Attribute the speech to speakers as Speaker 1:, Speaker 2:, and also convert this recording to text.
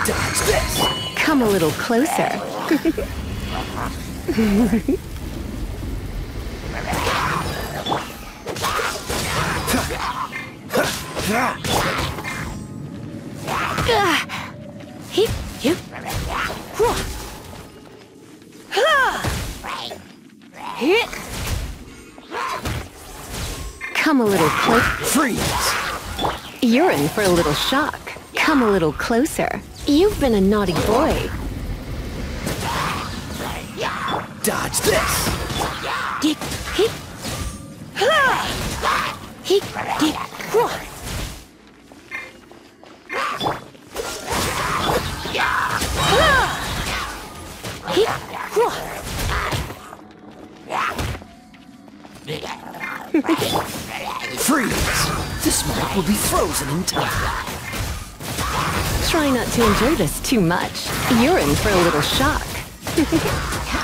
Speaker 1: Dodge this.
Speaker 2: Come a little closer. Come a little closer.
Speaker 1: Freeze.
Speaker 2: You're in for a little shock. Come a little closer. You've been a naughty boy.
Speaker 1: Dodge this. Freeze. This mark will be frozen in time.
Speaker 2: Try not to enjoy this too much. You're in for a little shock.